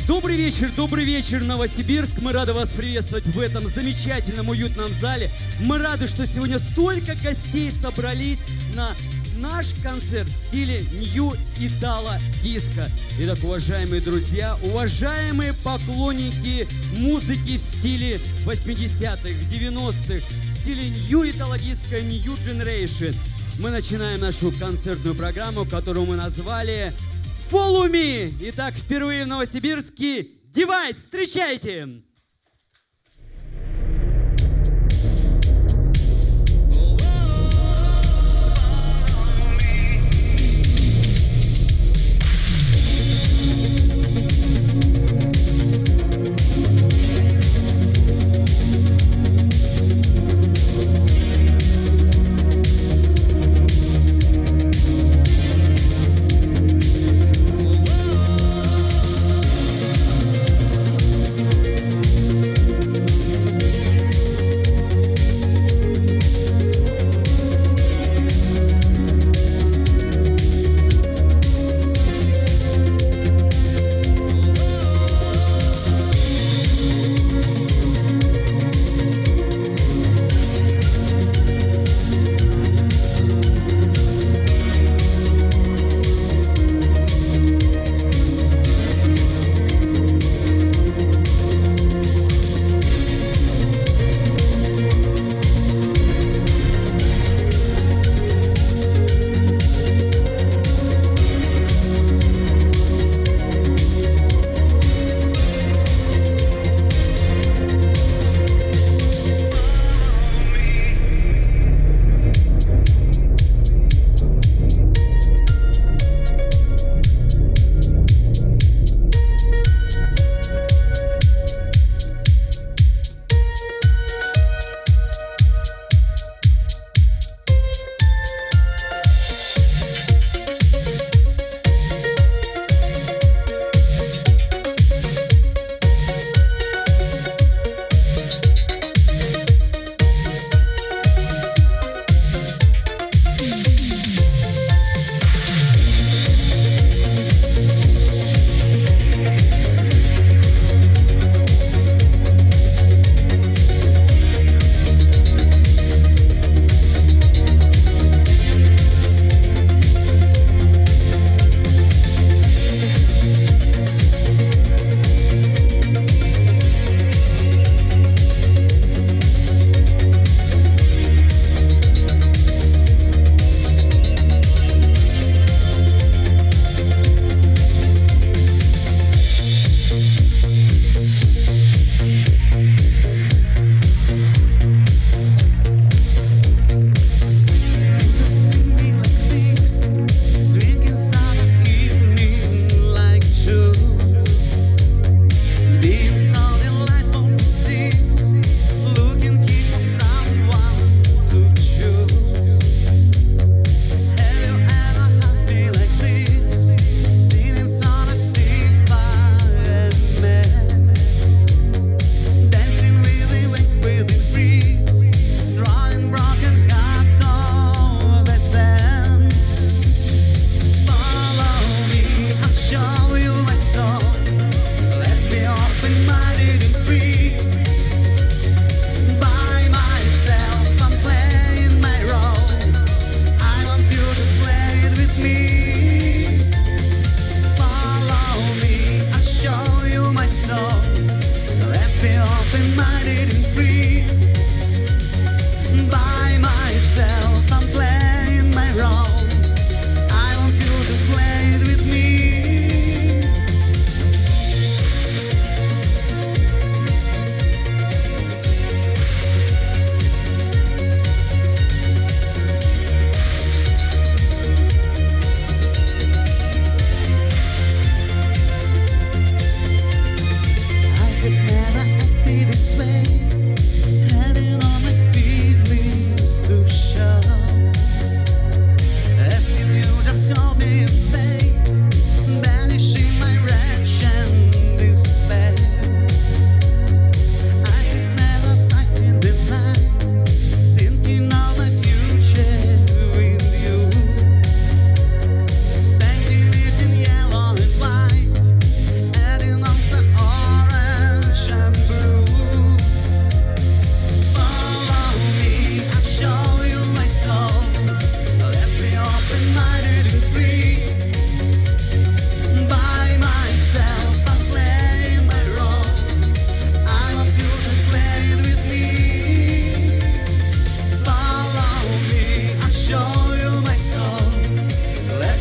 Добрый вечер, Новосибирск. Мы рады вас приветствовать в этом замечательном, уютном зале. Мы рады, что сегодня столько гостей собрались на наш концерт в стиле Нью Итало Диско. Итак, уважаемые друзья, уважаемые поклонники музыки в стиле 80-х, 90-х, в стиле Нью Итало Диско, New Generation. Мы начинаем нашу концертную программу, которую мы назвали Follow Me. Итак, впервые в Новосибирске Divide. Встречайте!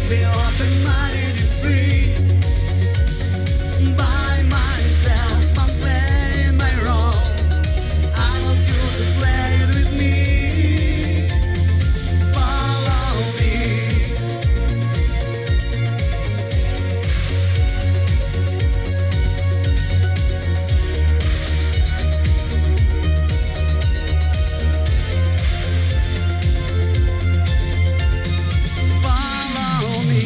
be open-minded and free. By myself, I'm playing my role. I want you to play it with me. Follow me. Follow me.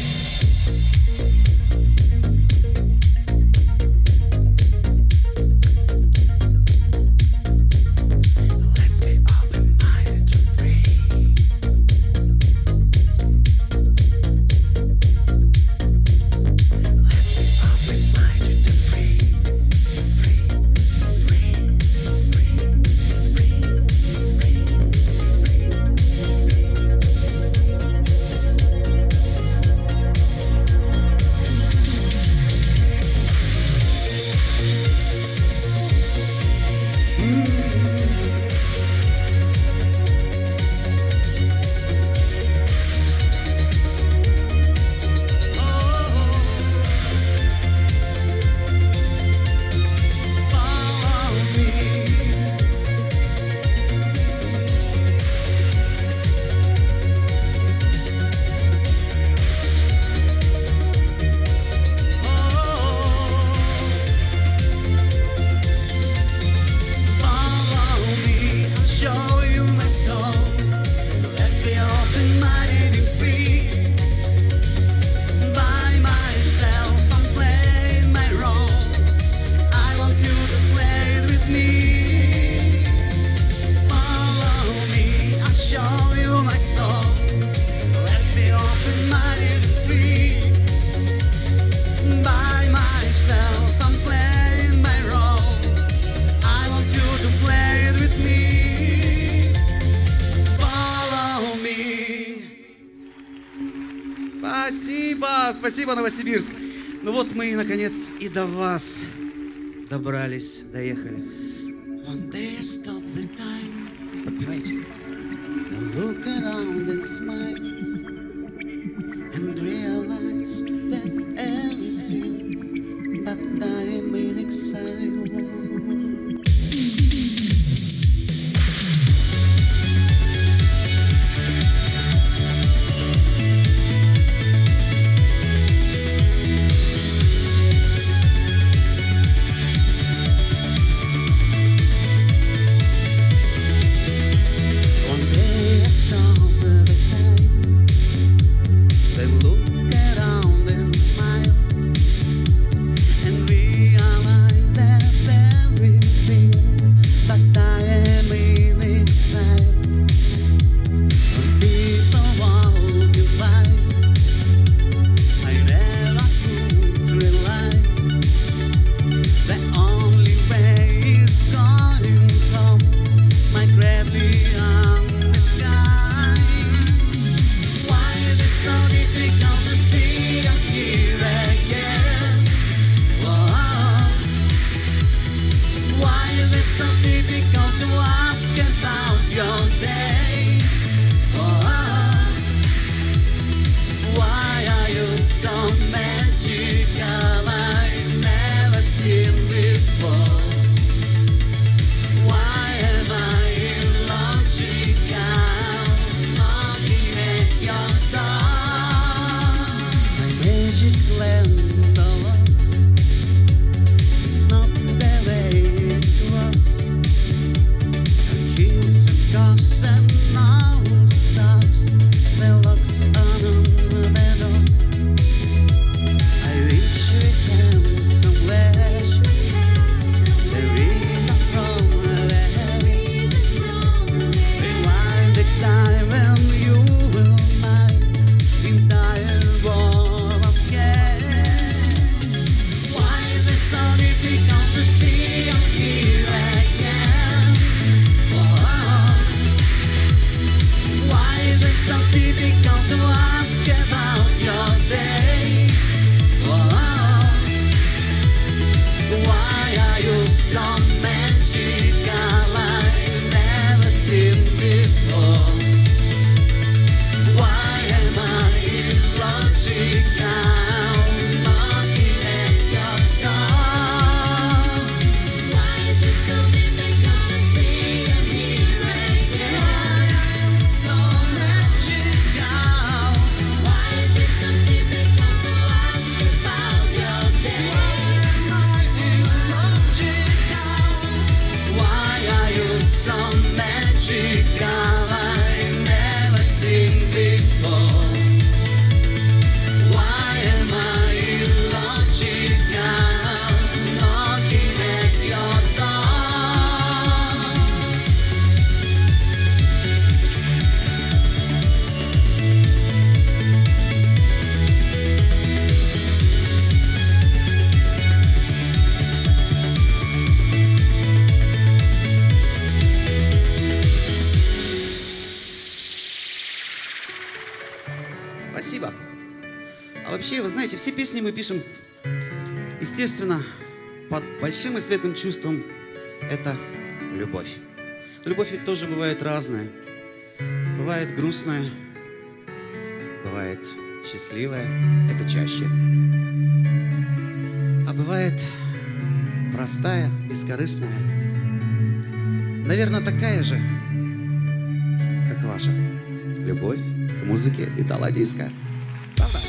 Let's be open-minded and free. Let's be open-minded and free. Free, free, free, free, follow me. Follow me, I'll show you my soul. Let's be open-minded and free. By myself, I'm playing my role. I want you to play it with me. Follow me, I'll show you my soul. Let's be open-minded and free. By myself, I'm playing my role. I want you to play it with me. Follow me. Спасибо, спасибо, Новосибирск. Ну вот мы, наконец, и до вас добрались, доехали. One day I stop the time. Подпевайте. Now look around and smile and realize that everything but time in exile. One day I stop the time, then look around and smile and realize that everything but I am in exile. When people walk you by, I never could rely. The only way is calling from my gravely on the sky. Why is it so difficult to see I'm here again? Whoa. Why is it so difficult to ask about your day? Whoa. Why are you so magical? I've never seen before. Why am I illogical? Knocking at your door. А вообще, вы знаете, все песни мы пишем, естественно, под большим и светлым чувством. Это любовь. Любовь ведь тоже бывает разная. Бывает грустная, бывает счастливая, это чаще. А бывает простая, бескорыстная. Наверное, такая же, как ваша любовь к музыке итало-диско. Правда?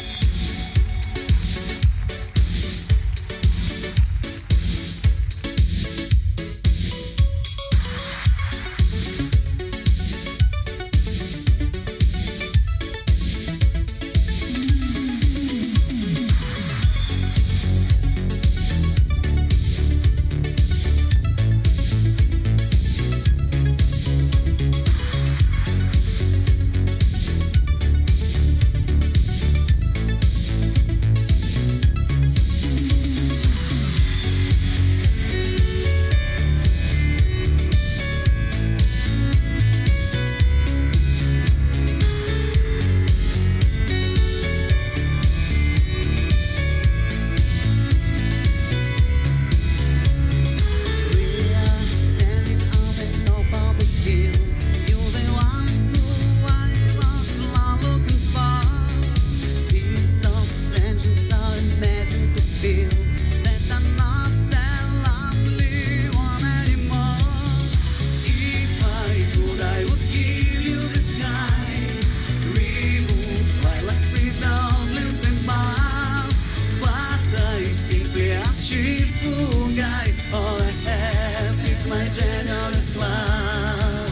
All I have is my generous love.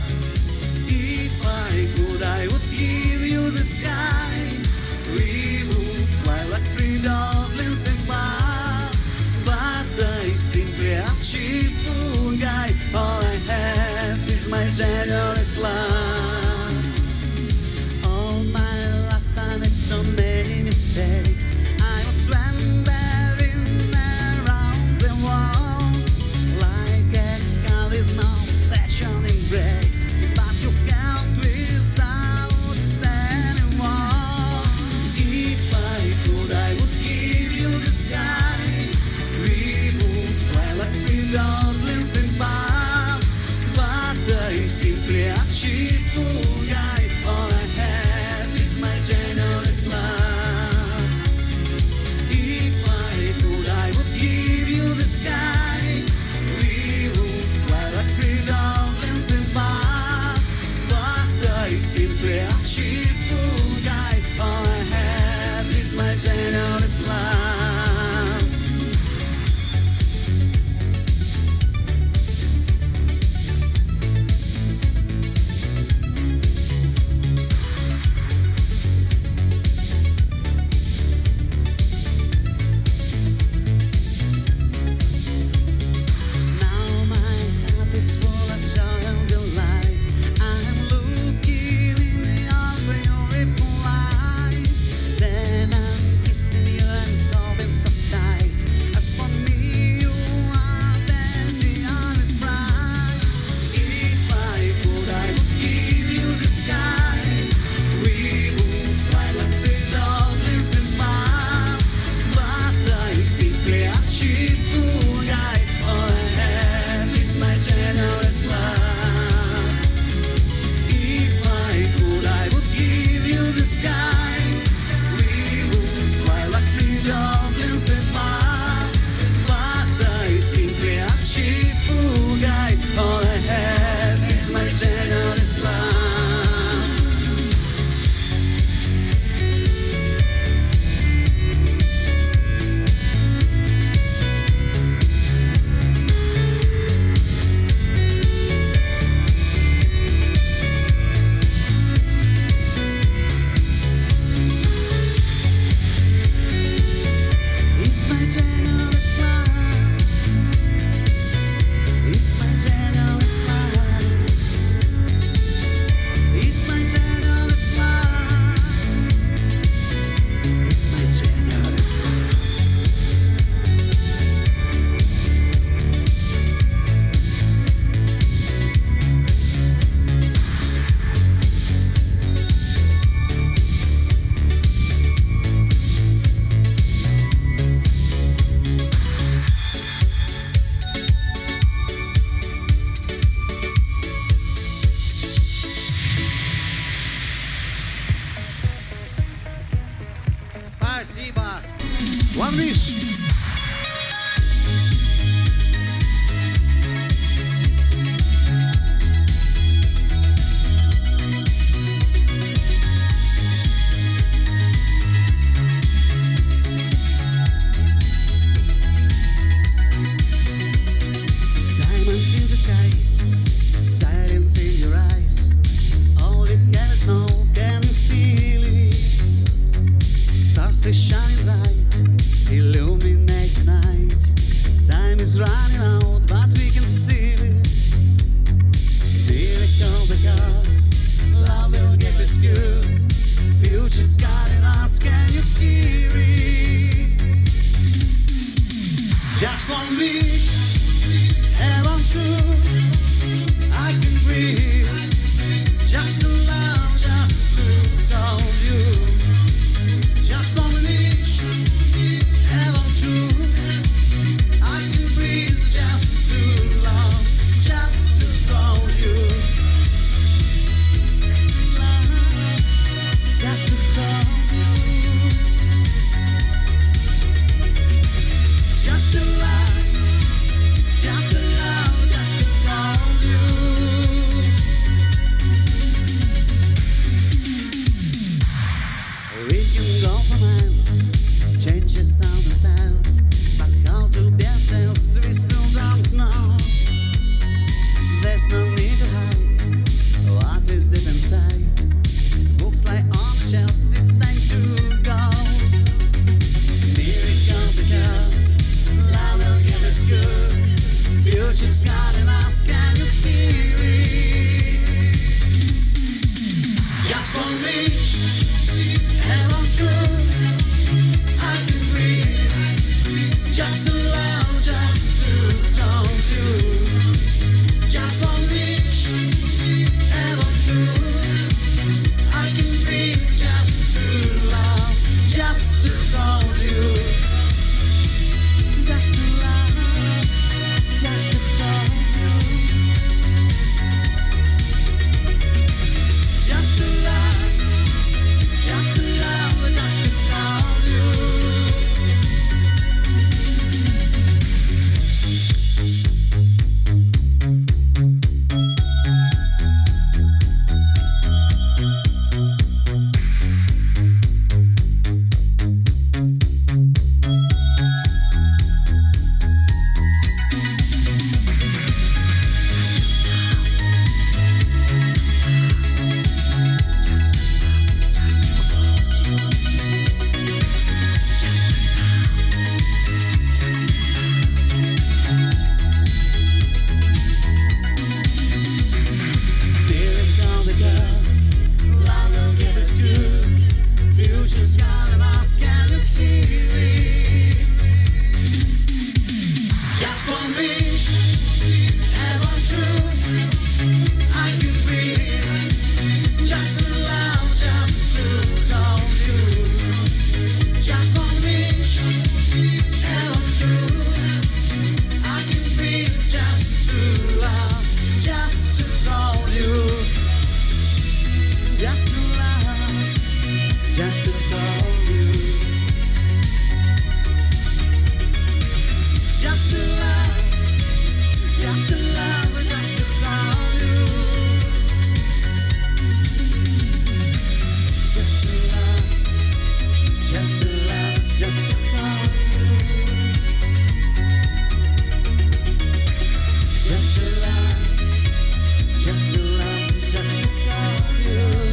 If I could, I would give you the sky. We would fly like free dolphins above. But I simply a cheerful guy. All I have is my generous love. All my life I made so many mistakes. I was wandering around the world like a car with no fashioning brakes. But you can't without anyone. If I could, I would give you the sky. We would fly like free dolphins above. But I simply achieve Спасибо. One Wish. Shine bright, illuminate the night. Time is running out, but we can steal it. Miracles occur, love will give us good. Future's calling us, can you hear it? Just one wish, and one truth. I can breathe. Just to love, just to hold you. Just one wish, and I'm true. I can breathe just to love, just to hold you. Just to love, just to hold you. Just to love, just to love, just to hold you. We can go for miles, changes sound and stance, but how to be ourselves we still don't know. There's no need to hide what is deep inside. Books lie on the shelves, it's time to go. Miracles occur, love will give us good. Future's calling us, can you hear it? Just one wish, and I'm true. I can breathe. Just to love, just to hold you. Just one wish, and I'm true. I can breathe. Just to love, just to hold you. Just to love, just to hold you. Just to love. Just to love, just to hold you. Miracles occur, love will give us good. Future's calling us, can you hear it? Just one wish, and one truth. I can breathe. Just to love, just to hold you. Just one wish, and one truth. I can breathe. Just to love, just to hold you. Just to love, just to hold you. Just to love, just to love, just to hold you. Just to love, just to love, just to hold you. Just to love, just to love, just to hold you.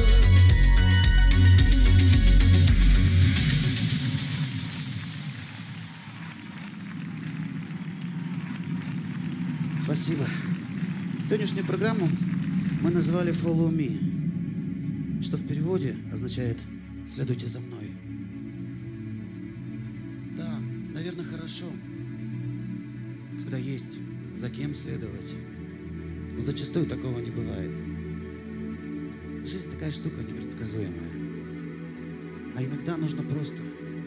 Спасибо. Сегодняшнюю программу мы назвали Follow Me, что в переводе означает «следуйте за мной». Да, наверное, хорошо, когда есть за кем следовать, но зачастую такого не бывает. Жизнь такая штука непредсказуемая, а иногда нужно просто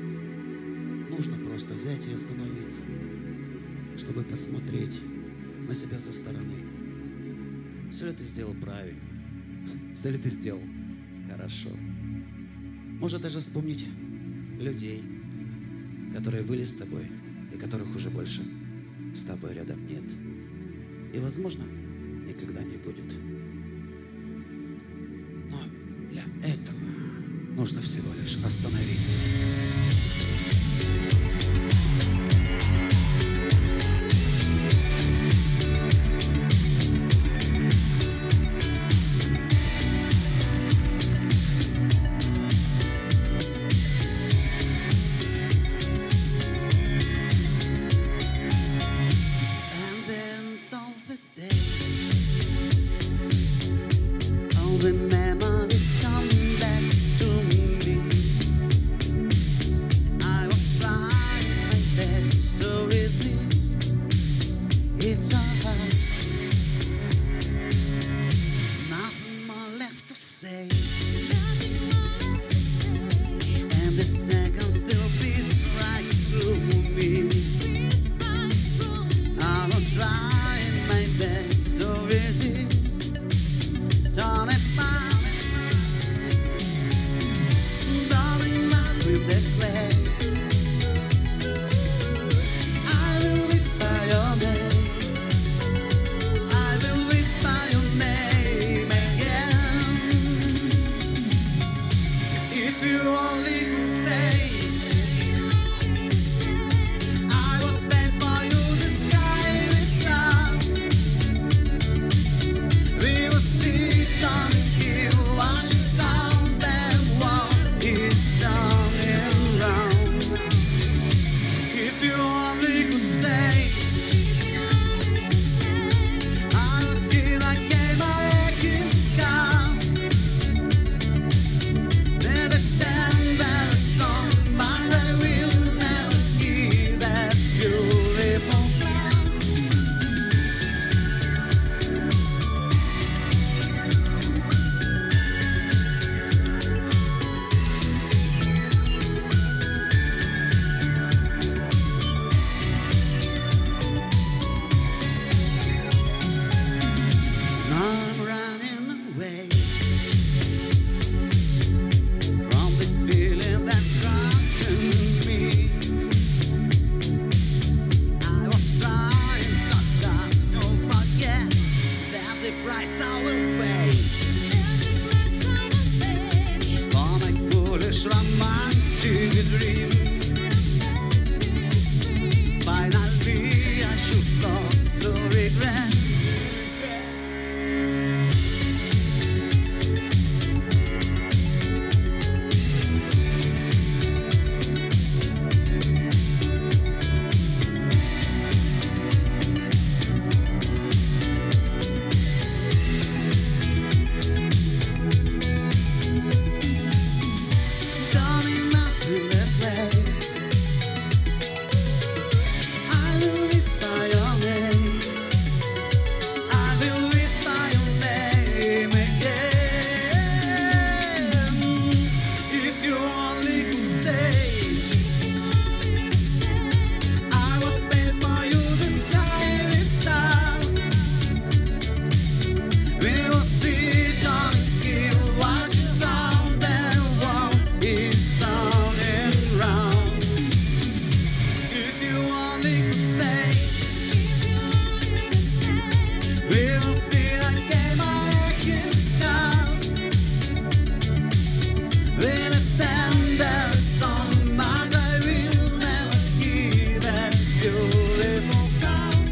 взять и остановиться, чтобы посмотреть на себя со стороны. Все ли ты сделал правильно? Все ли ты сделал хорошо? Может даже вспомнить людей, которые были с тобой и которых уже больше с тобой рядом нет. И, возможно, никогда не будет. Но для этого нужно всего лишь остановиться. The memories come back to me. I was trying my best to resist. It's so hard. Nothing more left to say. And the seconds still beats right through me. I was trying my best to resist. Turn it back, darling, not with that play. I will whisper your name. I will whisper your name again. If you only could stay, I would paint for you the sky with stars. We would sit on a hill, watching down that wall is turning round. If you only could stay, I would give again my aching scars. Then a tender song, but I will never hear that beautiful sound. Now I'm running away from the feeling that's driving me. I was trying so hard to forget that the price I will pay for my foolish romantic dream. Finally, I should stop to regret. Darling, not with that play. I will whisper your name. I will whisper your name again. If you only could stay, I would paint for you the sky with stars. We will sit on a hill, watching down that wall is turning round. If you only could stay, we will see again my aching scars. With a tender song, but I will never hear that beautiful sound.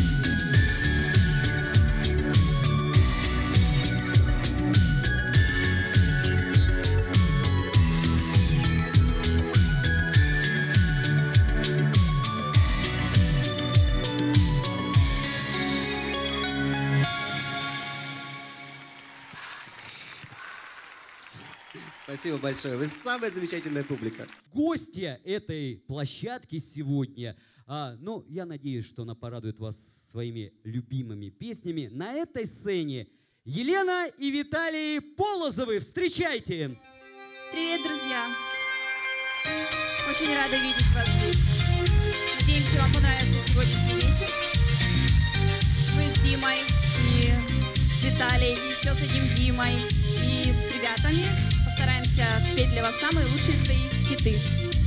Спасибо большое. Вы самая замечательная публика. Гостья этой площадки сегодня, ну, я надеюсь, что она порадует вас своими любимыми песнями. На этой сцене Елена и Виталий Полозовы. Встречайте! Привет, друзья! Очень рада видеть вас здесь. Надеемся, вам понравится сегодняшний вечер. Мы с Димой и с Виталием, еще с одним Димой и с ребятами постараемся спеть для вас самые лучшие свои хиты.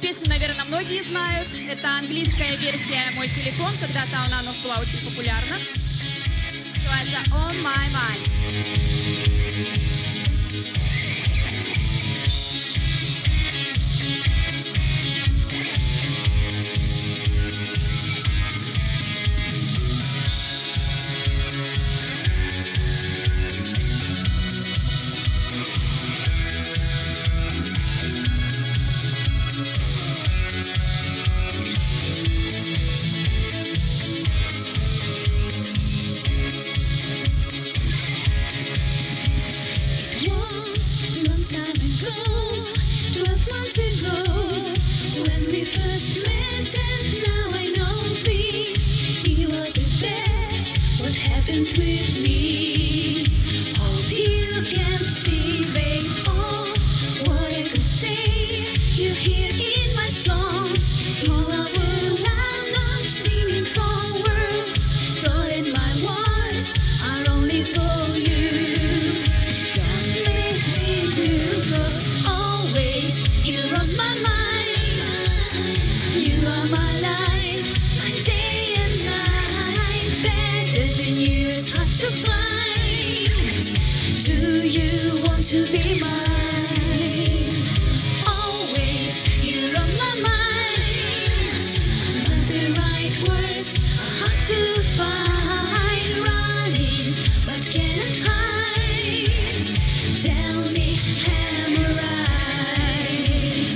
песню, наверное, многие знают. Это английская версия «Мой телефон». Когда-то она у нас была очень популярна. Называется «On My Mind». Long time ago, 12 months ago, when we first met, and now I know this. You are the best. What happened with me? Hope you can see, babe, all what I could say. You hear in my songs. You are the line I'm singing for words. Thought in my words are only for you. Always you're on my mind. You are my life, my day and night. Better than you, it's hard to find. Do you want to be mine? Always you're on my mind. But the right words are hard to find. Running, but cannot hide. Tell me, am I right?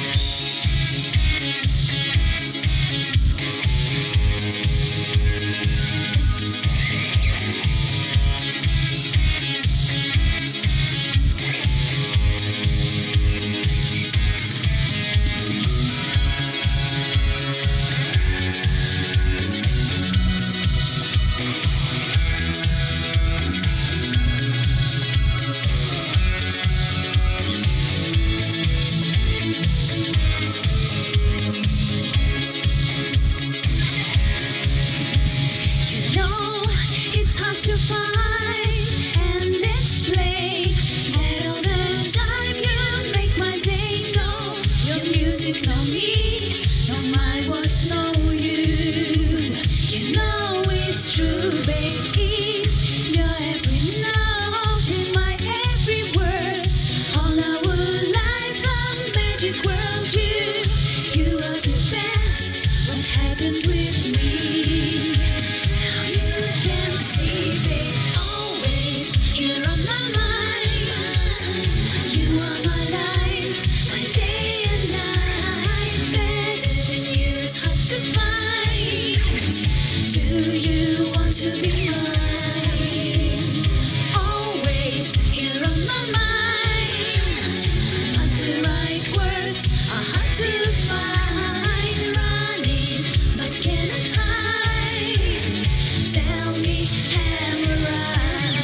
You know it's hard to find and explain that all the time you make my day. Know your music, know me, know my words, know you. You know it's true, baby. Your every note in my every word. All our life, a magic world. You are the best. What happened with me? Now you can see, babe. Always you're on my mind. You are my life, my day and night. Better than you, it's hard to find. Do you want to be mine? Always you're on my mind. But the right words are hard to find. Running, but cannot hide. Tell me, am I right?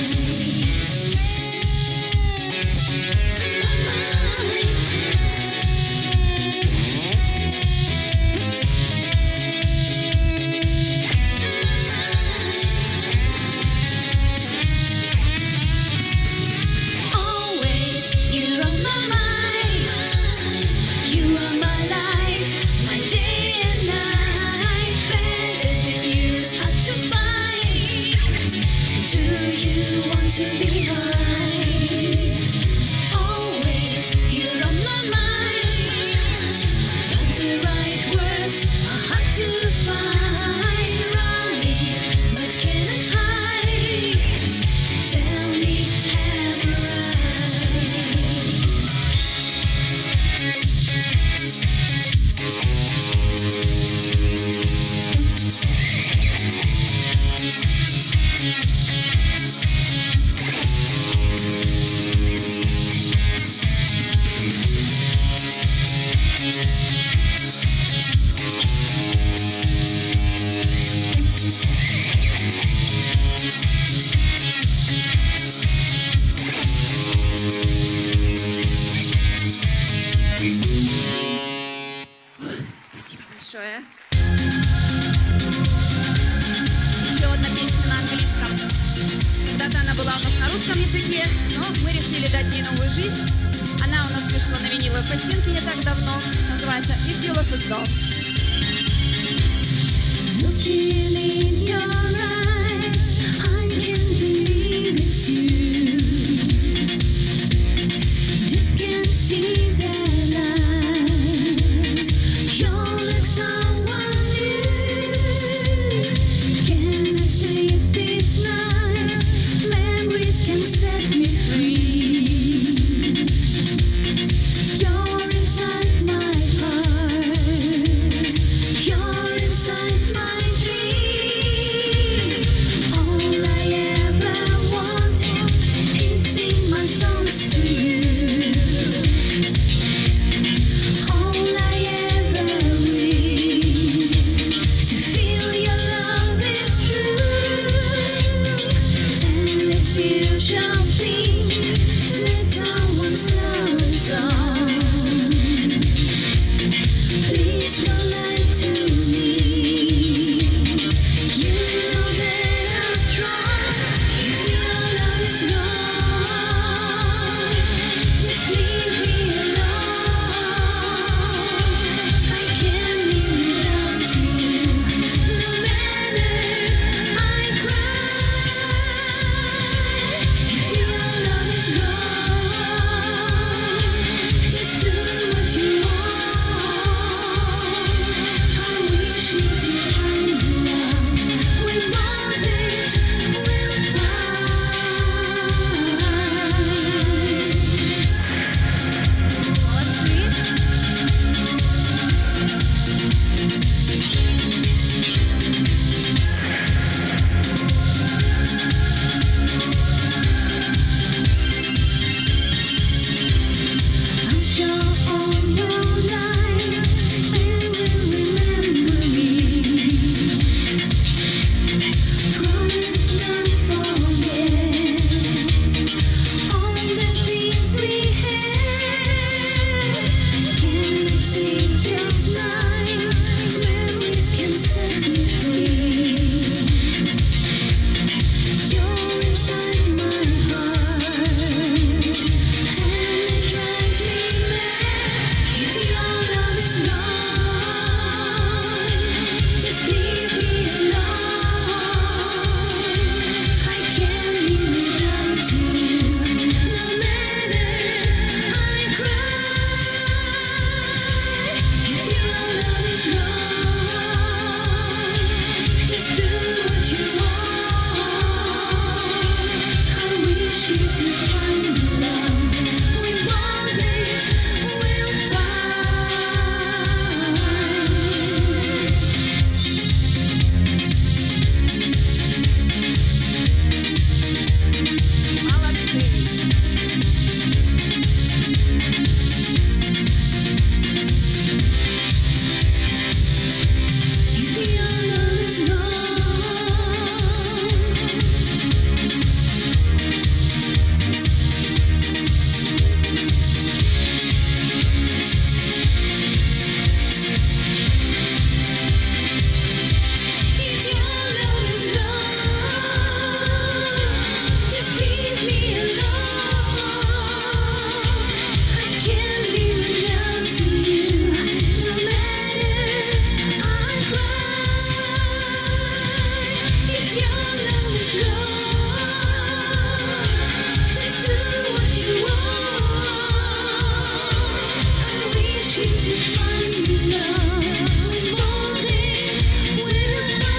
Always you're on my mind. You are my life, my day and night. Better than you, it's hard to find. Do you want to be mine? Always you're on my mind. But the right words are hard to find. Running, but cannot hide. Tell me, am I right? Спасибо большое. Еще одна песня на английском. Когда-то она была у нас на русском языке, но мы решили дать ей новую жизнь. Она у нас вышла на виниловой пластинке не так давно. Называется называется If Your Love Is Gone. Looking in your eyes, I can't believe it's you. Just can't see the light. You're like someone new. Cannot sleep this night. Memories can set me free. You're inside my heart. You're inside my dreams. All I ever wanted is sing my songs to you. All I ever wished to feel your love is true. And it's usual thing that someone's love is on. Please don't lie to me. You know that I'm strong. If your love is gone, just leave me alone. I can't live without you. No matter I cry. If your love is gone, just do what you want. I wish you to find the love we lost it will I'm sure all your life you will remember me. Promise don't forget all the things we had. Can't sleep just night. Memories can set me free. You're inside my heart, and it drives me mad. If your love is gone, just leave me alone. I can't live without you. No matter I cry. If your love is gone, just do what you want. I wish you to find the love we lost it will find. Молодцы. If your love is gone, just leave me alone. I can't live without you. No matter I cry. If your love is gone, just do what you want. I wish you to find the love we lost it will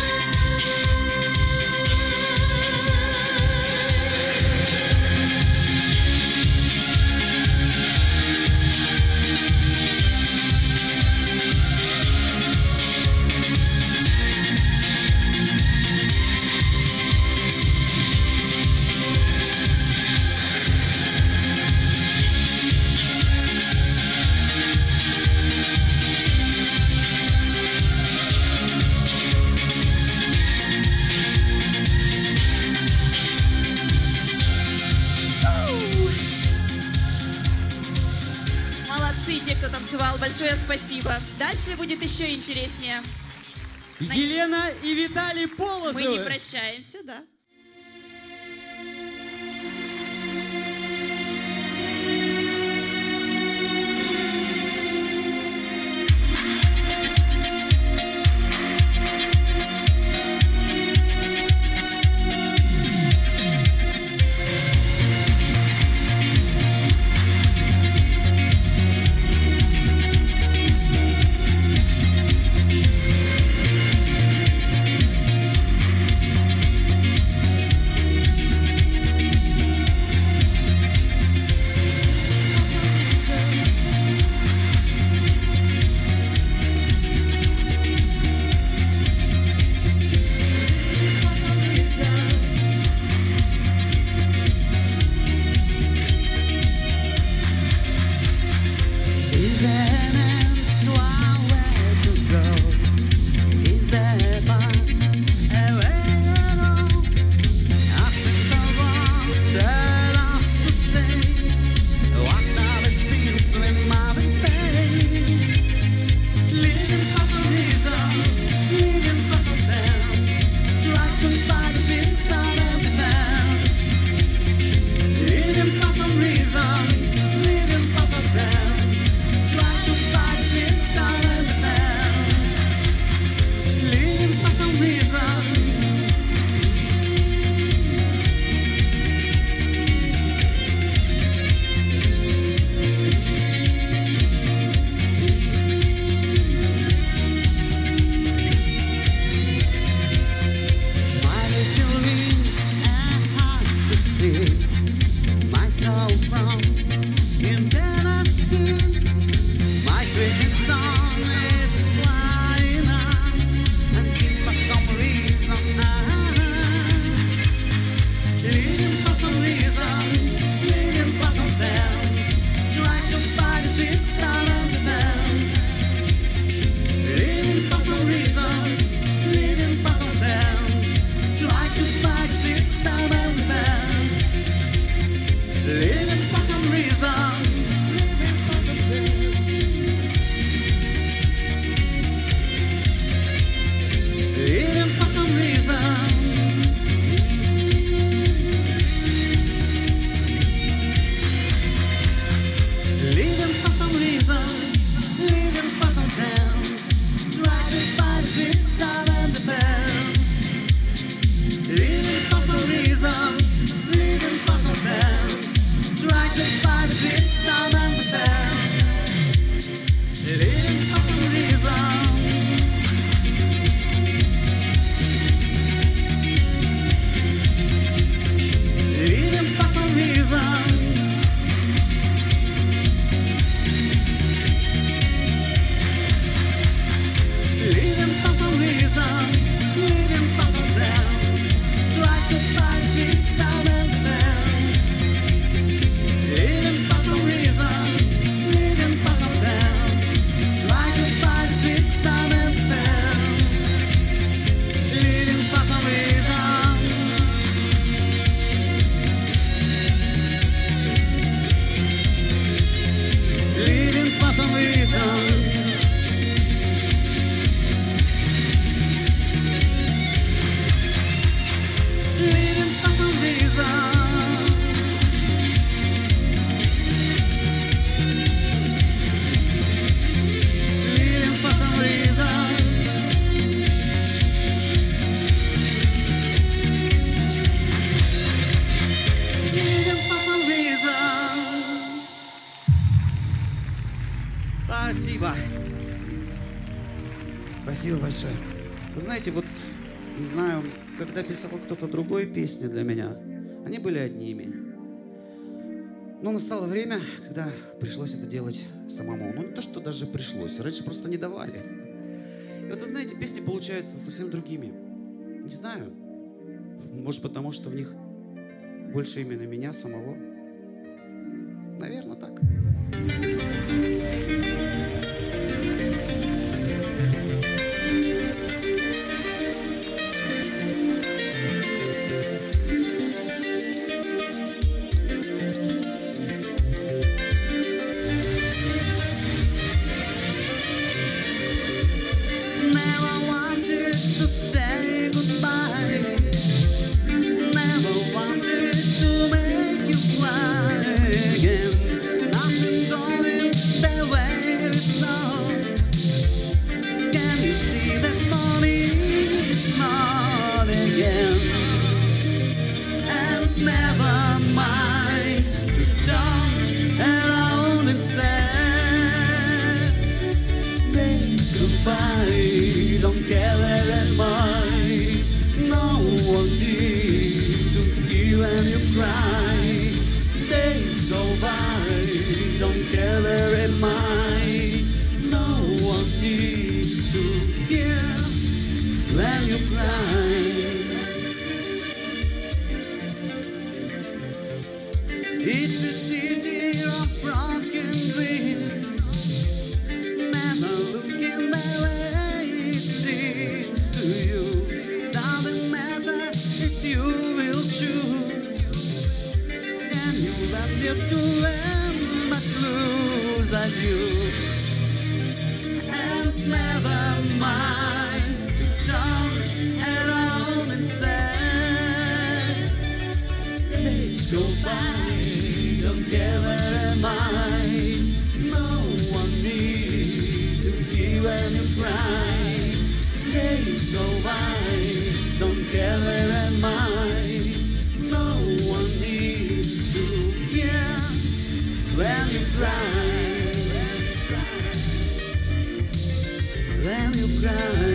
Молодцы те, кто танцевал. Большое спасибо. Дальше будет еще интереснее. Елена и Виталий Полозовы. Мы не прощаемся, да. sweet song is flying on, and if for some reason living for some reason, living for some sense, try to find a sweet star and defense. Living for some reason, living for some sense, try to find a sweet star and defense. Living for some reason, living for some sense. Living for some reason. Living for some reason, living for some sense, try to find a sweet star and defense. Living for some reason, living for some sense, try to find a sweet star and defense. Living for some reason. Living for some reason. Living for some reason, living for some sense, try to find sweet star and defense. Living for some reason, living for some sense, try to find sweet star and defense. Living for some reason. Living for some reason. Living for some reason. Living for some reason. Living for some reason. Спасибо. Спасибо большое. Вы знаете, вот, не знаю, когда писал кто-то другой песни для меня, они были одними. Но настало время, когда пришлось это делать самому. Ну, не то, что даже пришлось, раньше просто не давали. И вот, вы знаете, песни получаются совсем другими. Не знаю, может, потому что в них больше именно меня самого. Наверное, так. Never wanted to say goodbye. Never wanted to make you fly again. Nothing going the way it's not. Can you see that for me it's not again? And never mind to turn around instead. Days goodbye, don't care where am I. No one needs to hear when you cry. Days go by, don't care where am I. No one needs to hear when you cry. It's a city of broken dreams. Never looking the way it seems to you. Doesn't matter if you will choose. And you love your to end but lose at you. And never mind to turn around instead. Days go by, don't care where am I. No one needs to hear when you cry. Days go by, don't care where am I. No one needs to hear when you cry. When you cry.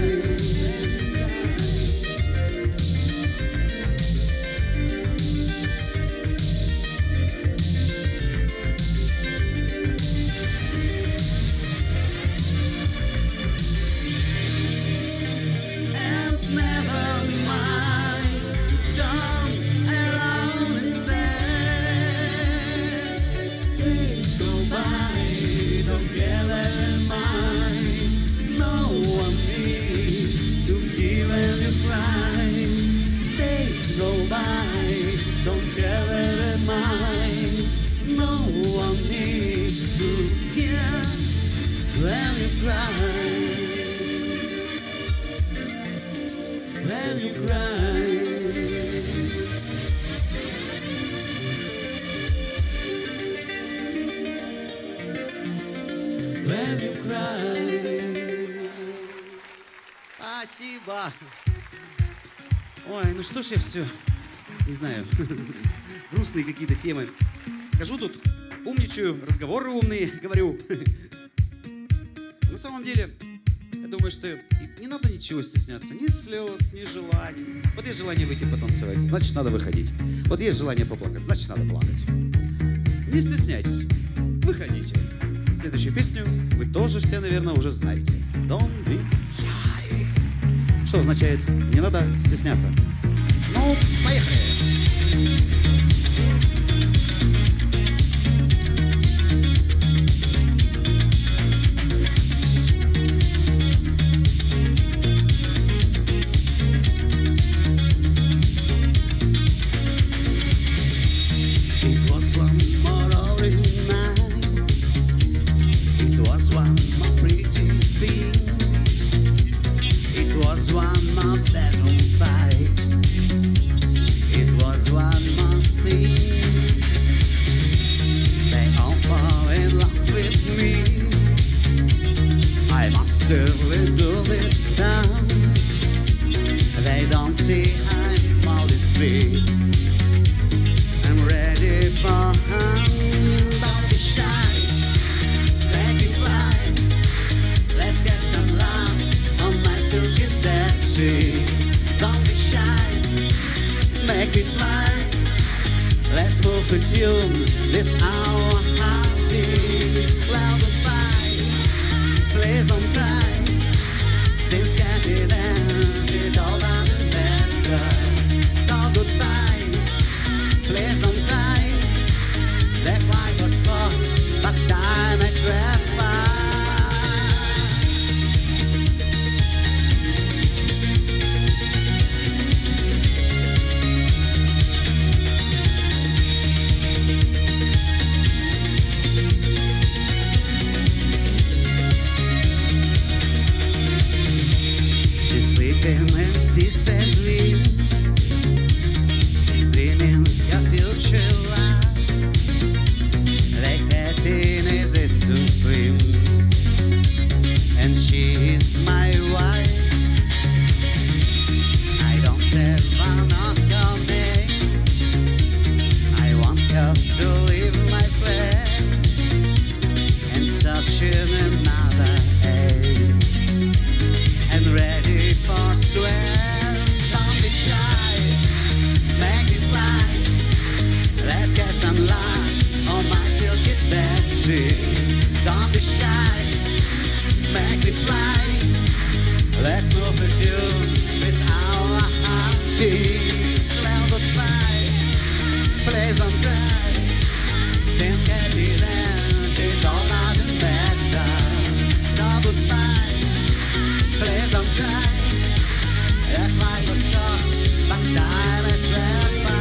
cry, when you cry, when you cry. Спасибо. Ой, ну что ж я все, не знаю, грустные какие-то темы. Хожу тут, умничаю, разговоры умные говорю. На самом деле, я думаю, что не надо ничего стесняться. Ни слез, ни желаний. Вот есть желание выйти потанцевать, значит, надо выходить. Вот есть желание поплакать, значит, надо плакать. Не стесняйтесь, выходите. Следующую песню вы тоже все, наверное, уже знаете. Don't be shy. Что означает «не надо стесняться». Ну, поехали. It was one more night. It was one more pretty thing. It was one more bedroom fight. It was one more thing. They all fall in love with me. I must surely do this time. They don't see I'm all this free. I'm ready for him. Don't be shy. Make me fly. Let's get some love on my silky bed sheets. Don't be shy. Make me fly. Let's move a tune with our heartbeats. Well, goodbye. Please don't cry. Things can't be there. It all doesn't matter. So goodbye. Please don't cry. That flight was caught, but time I trapped by. She's sleeping and sees a dream. She's dreaming a future life. The happiness is supreme, and she is my wife. I don't ever know her name. I want her to leave my flat and search in another aim. I'm ready for sweat. Don't be shy. Make it fly. Let's get some love on my silky bed sheets. Don't be shy. Make me fly. Let's move a tune with our heartbeats. Well, goodbye. Please don't cry. Things can be there. It all doesn't matter. So goodbye. Please don't cry. That flight was caught, but time I trapped by.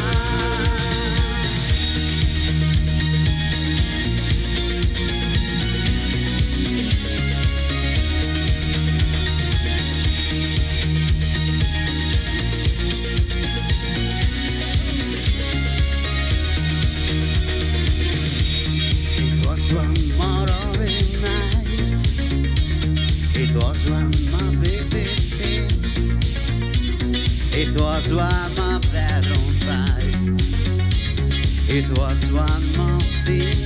It was one more night. It was one more pretty thing. It was one more bedroom fight. It was one more thing.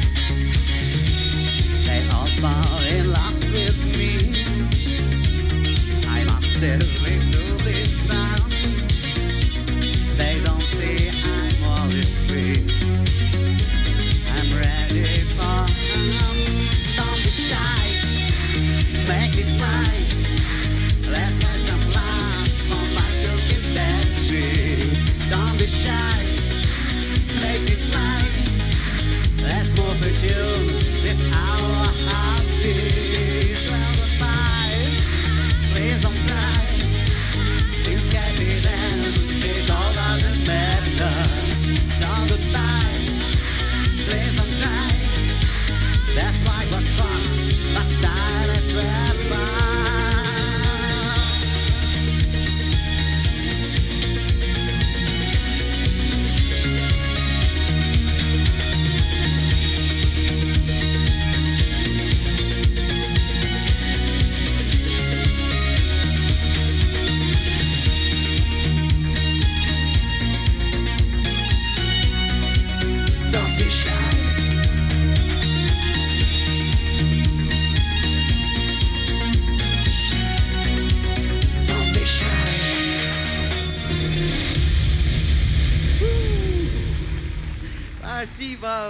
They all fall in love with me. I must certainly do this now. They don't see I'm always free. I'm ready for him. Don't be shy. Make it fly. Let's get some love on my silky bed sheets. Don't be shy. Make it fly. Let's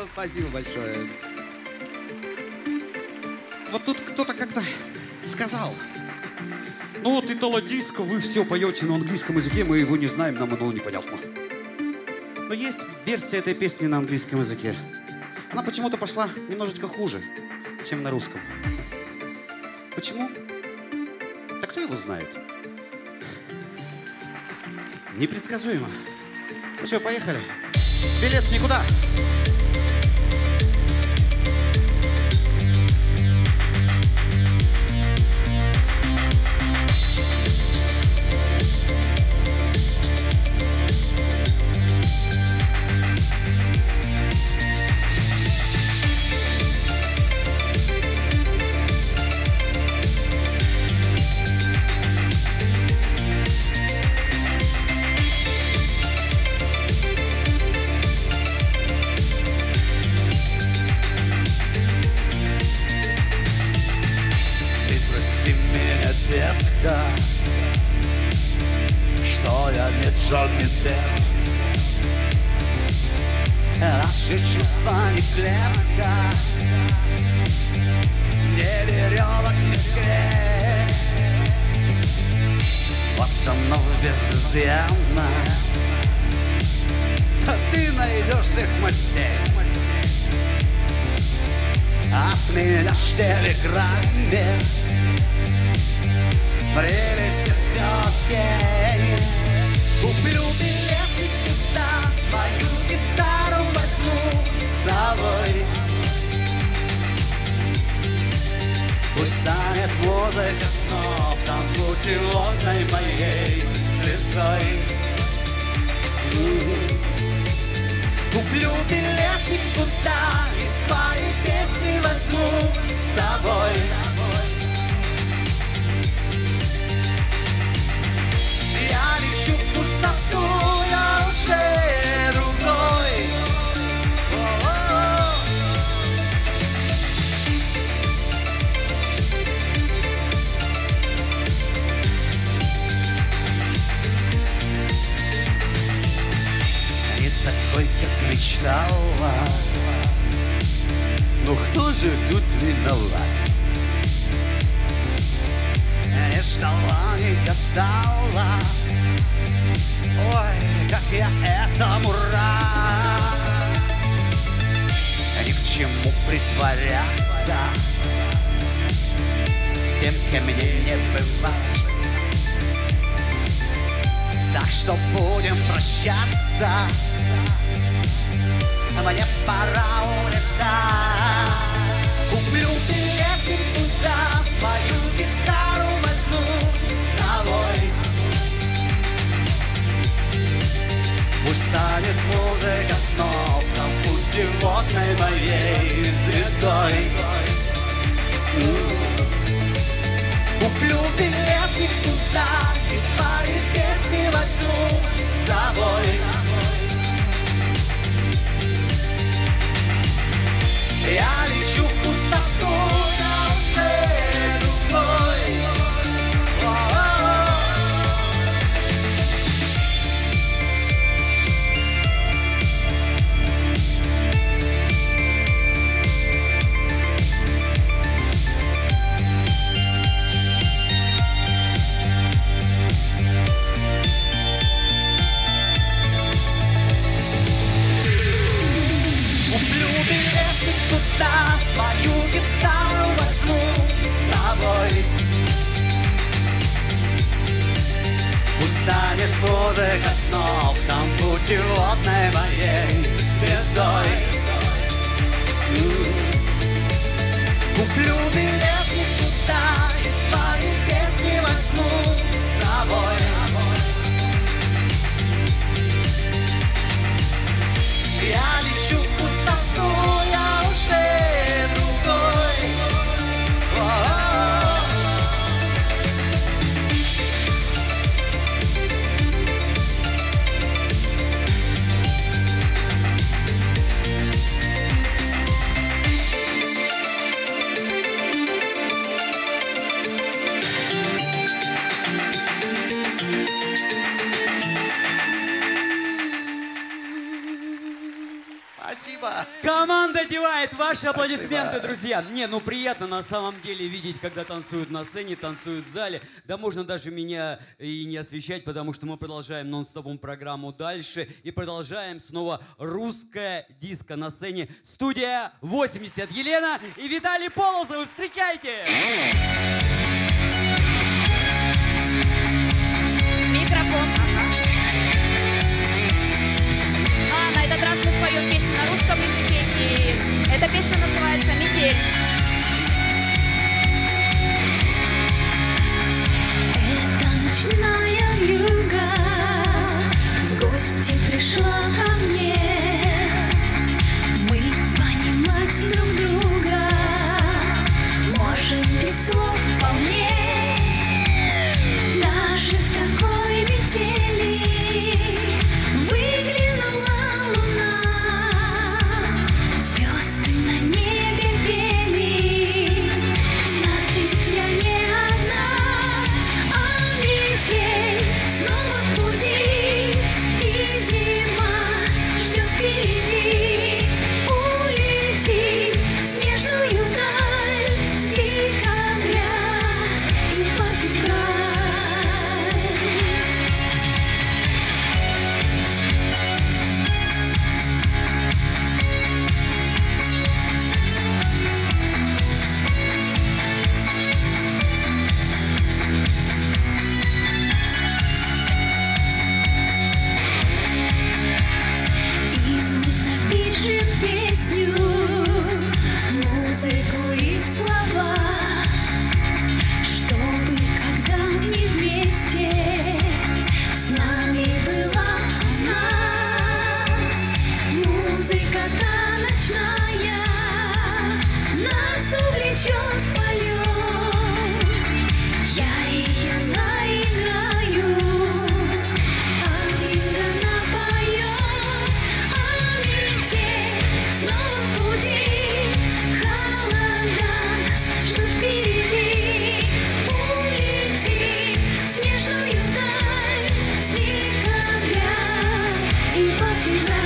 Спасибо большое. Вот тут кто-то как-то сказал: ну вот итало-диско, вы все поете на английском языке, мы его не знаем, нам оно непонятно. Но есть версия этой песни на английском языке. Она почему-то пошла немножечко хуже, чем на русском. Почему? Да кто его знает? Непредсказуемо. Ну что, поехали? Билет никуда. Детка, что я не Джонни Депп. Наши чувства не клетка, ни веревок, ни скреп. Пацанов без изъяна, а ты найдешь всех мастей. От меня в телеграмме прилетит все окей. Куплю билетик туда, свою гитару возьму с собой. Пусть станет музыка снов там путеводной моей звездой. Куплю билетик туда и свои песни возьму с собой. Я лечу в пустоту, я уже другой. Не такой, как мечтала. Ну кто же тут виноват? Не ждала, не гадала. Ой, как я этому рад. Ни к чему притворяться тем, кем мне не бывать. Так что будем прощаться, мне пора улетать. Куплю билеты туда, свою гитару возьму с собой. Пусть станет музыка снов там путеводной моей звездой. Куплю билеты туда и свои песни возьму с собой. Я лечу в пустоту, я уже другой. Куплю билеты туда, свою гитару возьму с собой. Пусть станет музыка снов там путеводной моей звездой. Куплю билеты туда и свои песни возьму с собой. Я лечу в пустоту, я уже другой. понимает. Ваши аплодисменты, друзья. Не, ну приятно на самом деле видеть, когда танцуют на сцене, танцуют в зале. Да можно даже меня и не освещать, потому что мы продолжаем нон-стопом программу дальше. И продолжаем снова русская диско на сцене. Студия 80. Елена и Виталий Полозовы. Встречайте! Микрофон. На этот раз мы споем песню на русском языке, и эта песня называется «Метель». Это ночная вьюга в гости пришла ко мне. Мы понимать друг друга можем без слов вполне. Даже в такой метели выглянула луна, звезды на небе пели. Значит, я не одна, а метель снова в пути, и зима ждет впереди. Улетим в снежную даль с декабря и по февраль. И мы напишем песню, музыку и слова, чтобы, когда не вместе, с нами была она. Музыка-то ночная нас увлечет в полет. Я ее наиграю, а Инга напоет. А метель снова в пути, холода нас ждут впереди. Улетим в снежную даль с декабря и по февраль.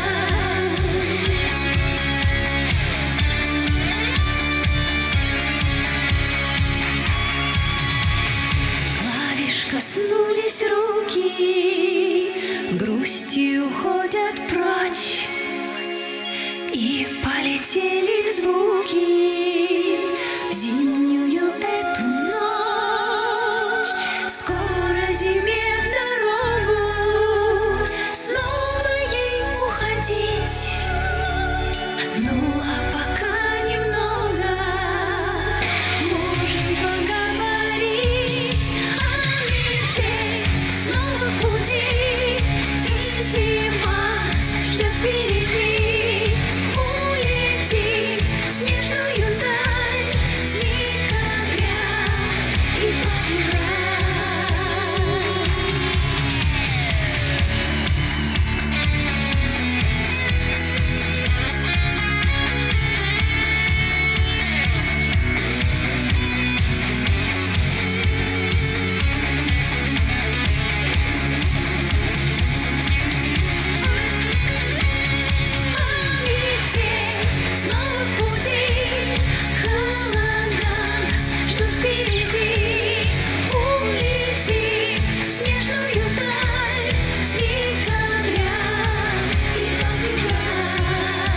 Клавиш коснулись руки, грустью уходят прочь, и полетели звуки в зимнюю эту ночь. Скоро зиме в дорогу, снова ей уходить. Ну а пока немного можем поговорить. А метель снова в пути, и зима ждет впереди. Улетим в снежную даль с декабря и по февраль. А метель снова в пути, холода нас ждут впереди. Улетим в снежную даль с декабря и по февраль.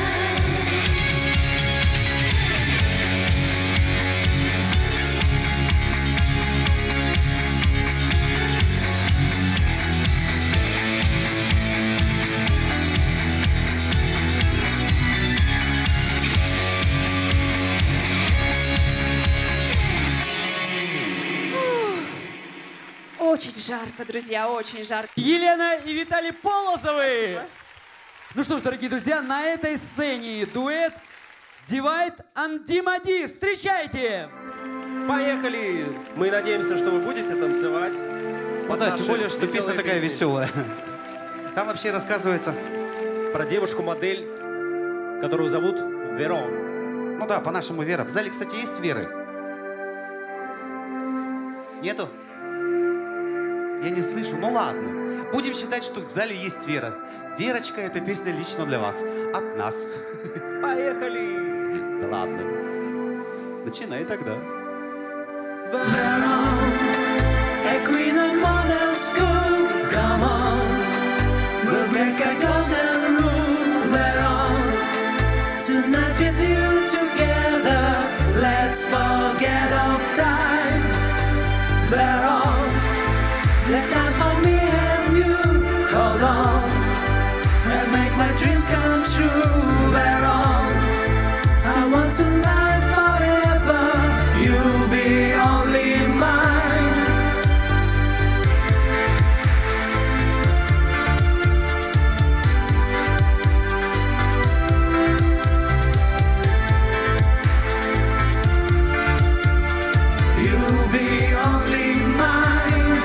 Очень жарко, друзья, очень жарко. Елена и Виталий Полозовы. Ну что ж, дорогие друзья, на этой сцене дуэт Divide and Dimadi. Встречайте! Поехали! Мы надеемся, что вы будете танцевать. Ну да, тем более, что песня такая веселая. Там вообще рассказывается... Про девушку-модель, которую зовут Верон. Ну да, по-нашему Вера. В зале, кстати, есть Веры? Нету? Я не слышу. Ну ладно. Будем считать, что в зале есть Вера. Верочка, эта песня лично для вас. От нас. Поехали! Да ладно. Начинай тогда. Equina Model School, come on, we'll make a golden rule. We're on tonight with you together. Let's forget of time. We're on the time for me and you. Hold on and make my dreams come true. We're on. I want tonight forever. You'll be only mine. You'll be only mine.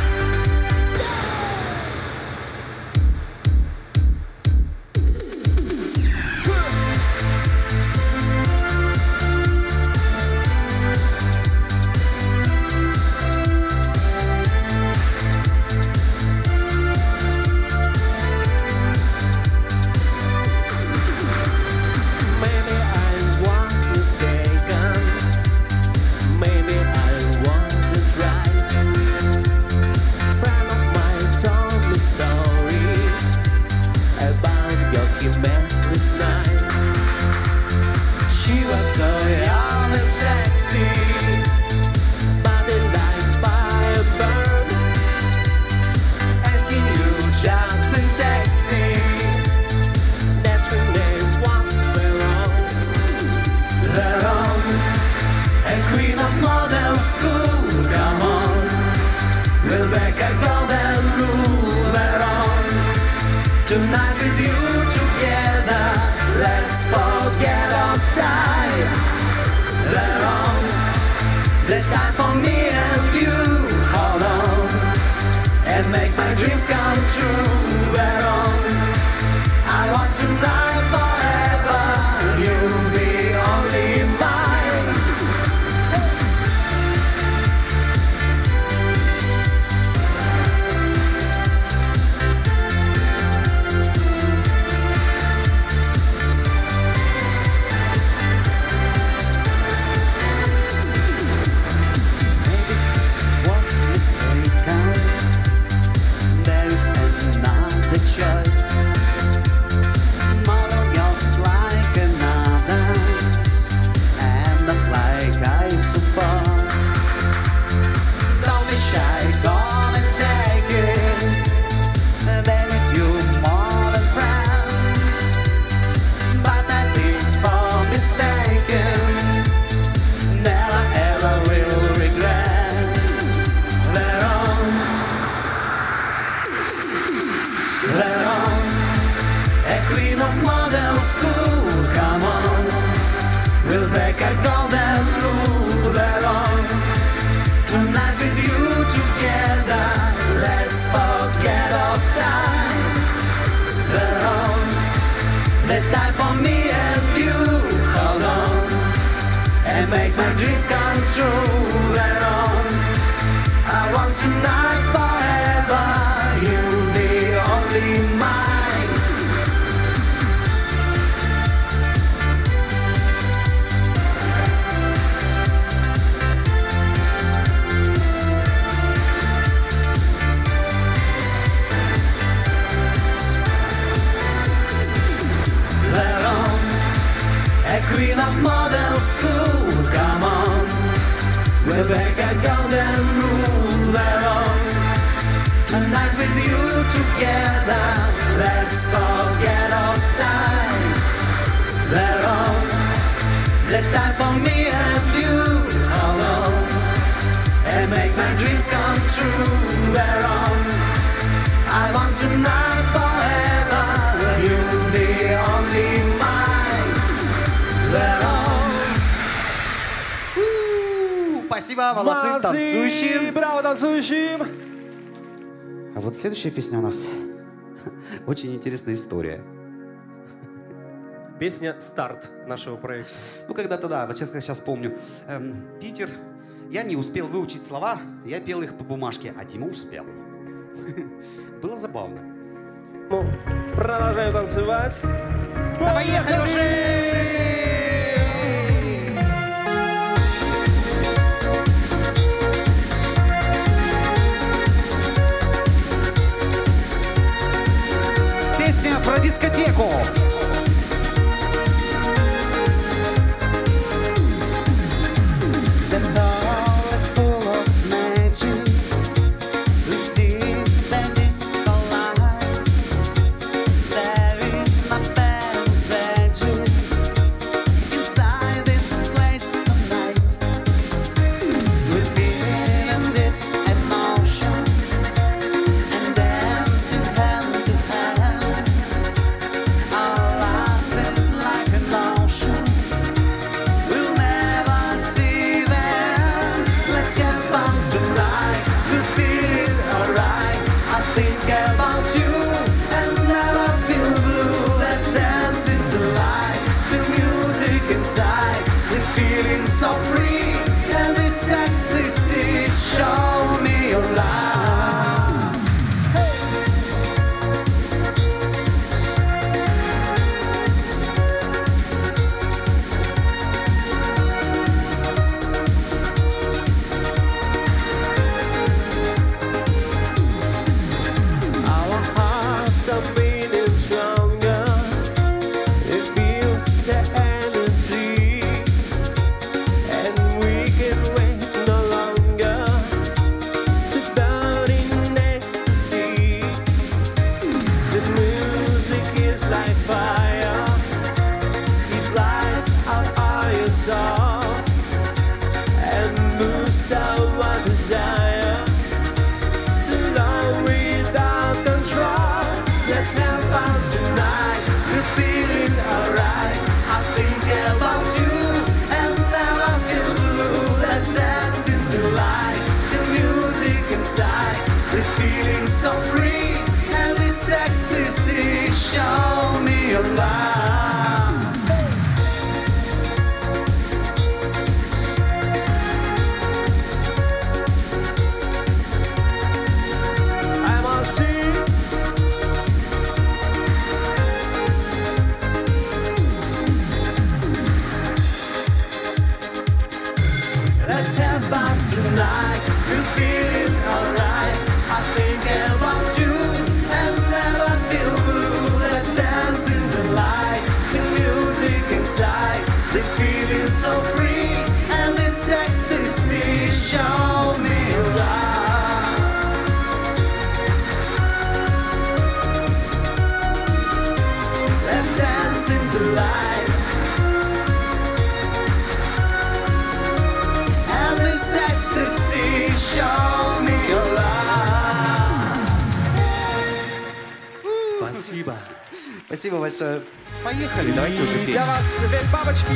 Maybe I was mistaken. Maybe I wasn't right. Friend of mine told me story about your humorous night. She was so young and sexy, body like fire burn, and he knew just in taxi. That's when they was wrong. They're on a queen of model school. Come on, we'll make a golden rule. They're on tonight with you together. Let's forget of time. They're on the time for me and you. Hold on and make my dreams come true. They're on. I want tonight forever. You'll be only mine. Was mistaken. There is another choice. Model girls like another's, and not like I suppose. Don't be shy, come and take it. They with you more than friends, but I think for mistaken. Never ever will regret. They're on. They're on. A queen of model school. Come on, we'll break a golden rule. They're on. Tonight with you together. Let's forget of time. They're on. The time for me and you. Hold on and make my dreams come true. They're on. I want tonight forever. You'll be only mine. They're on. A queen of model school. Come on, we'll make a golden rule. They're on. Tonight with you together. Let's forget of time. They're on. The time for me and you. Hold on and make my dreams come true. They're on. I want tonight forever. You'll be only mine. They're on. Спасибо, молодцы, танцующие. Браво, танцующим! А вот следующая песня у нас очень интересная история. Песня «Старт» нашего проекта. Ну, когда-то, да, вот сейчас помню. Питер, я не успел выучить слова, я пел их по бумажке, а Дима успел. Было забавно. Ну, продолжаем танцевать. Да поехали уже! Песня про дискотеку. The hall is full of magic. We see the disco light. There is no better tragic inside this place tonight. We're feeling deep emotion and dancing hand to hand. Our life is like an ocean. We'll never see them. Let's have fun tonight. We're feeling alright. I think about you and never feel blue. Let's dance in the light. The music inside. We're feeling so free. And this ecstasy. Show me your love. Our hearts are beating stronger. We feel the energy, and we can wait no longer to burn in ecstasy. The music is like fire. It lights our eyes up and boosts our desire to love without control. Let's have fun tonight. We're feeling alright. I think about you and never feel blue. Let's dance in the light. The music inside. We're feeling so free. And this ecstasy. Show me your love. I'm on sea. Let's have fun tonight. We're feeling alright. I think about you and never feel blue. Let's dance in the light. The music inside. The feeling so free. And this ecstasy. Show me your love. Let's dance in the light. And this ecstasy. Show me your love. Спасибо. Спасибо большое. Поехали, давайте уже петь. Для вас опять бабочки.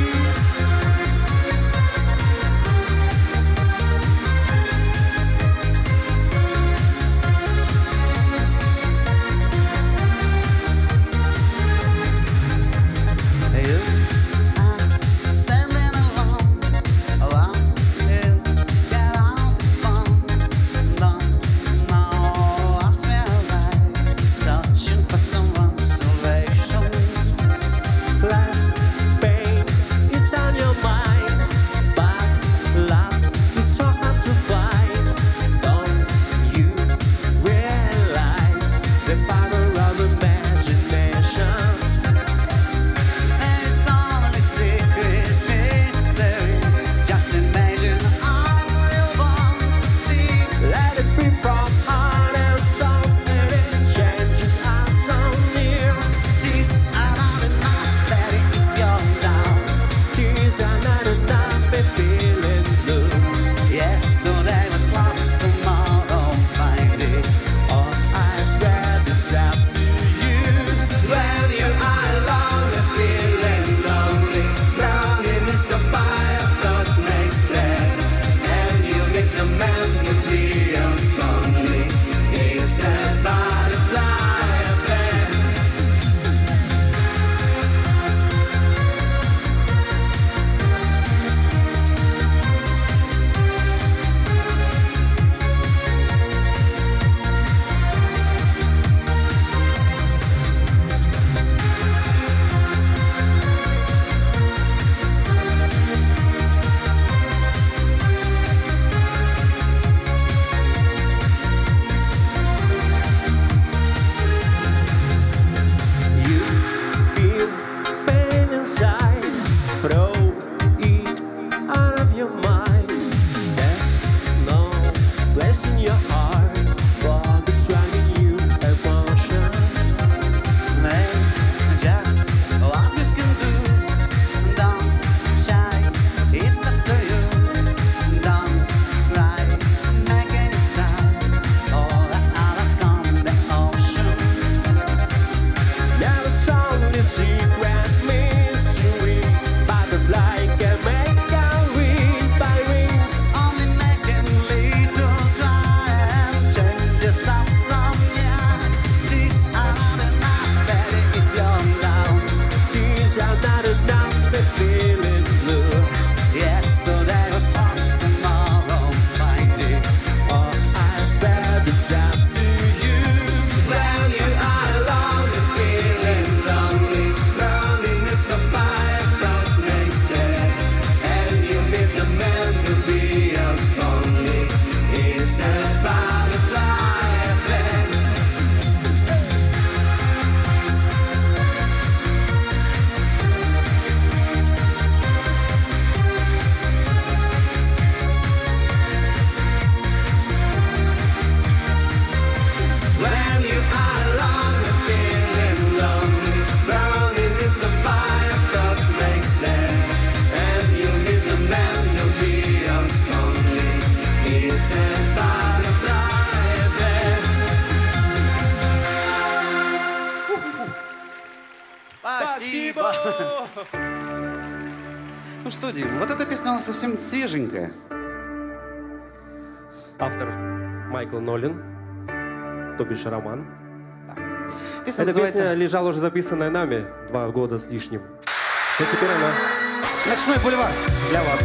Standing alone, alone here, get out fun. Don't know what's real life, searching for someone's salvation. Last pain is on your mind. Спасибо! Ну что, Дим, вот эта песня, она совсем свеженькая. Автор Майкл Нолин, то бишь Роман. Песня Эта называется песня лежала уже записанная нами 2 года с лишним. Но теперь она «Ночной бульвар» для вас.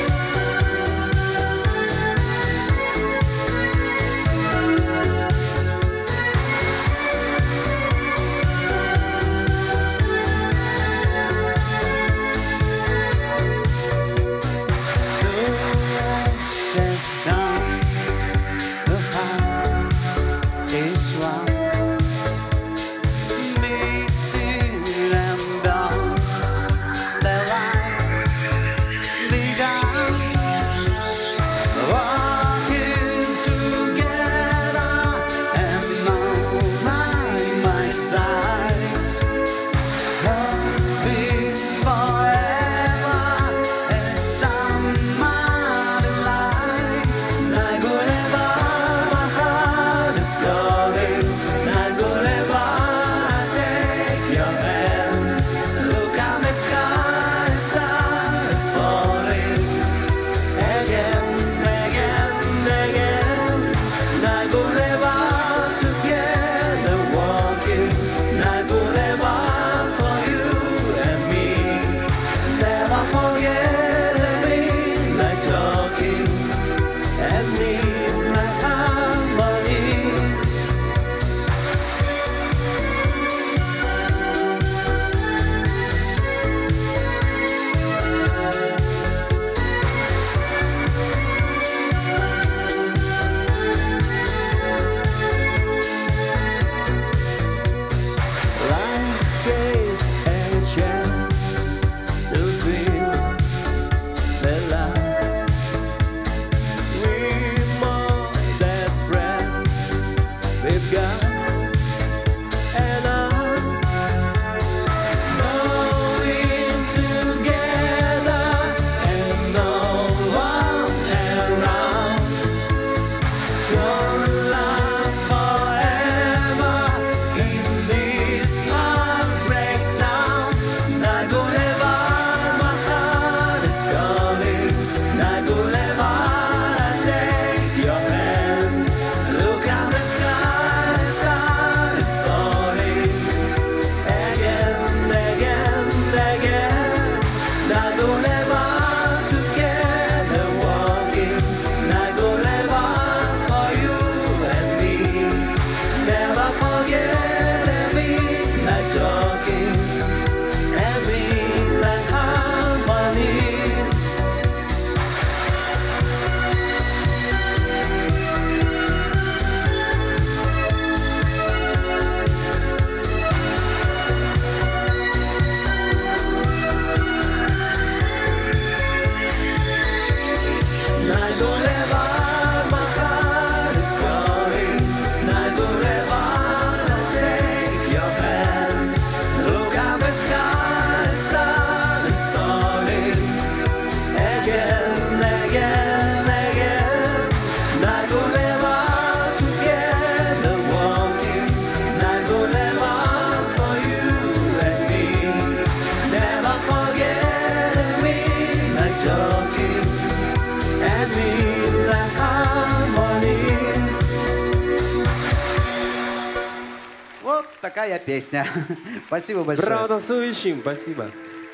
Такая песня. Спасибо большое. Браво танцующим, спасибо.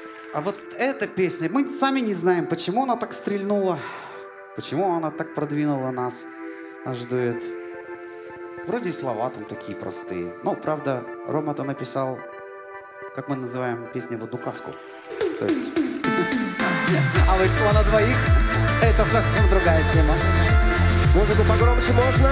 А вот эта песня, мы сами не знаем, почему она так стрельнула, почему она так продвинула нас, наш дуэт. Вроде и слова там такие простые. Но, правда, Рома-то написал, как мы называем песню, в одну каску. То есть... А вышло на двоих. Это совсем другая тема. Музыку погромче можно?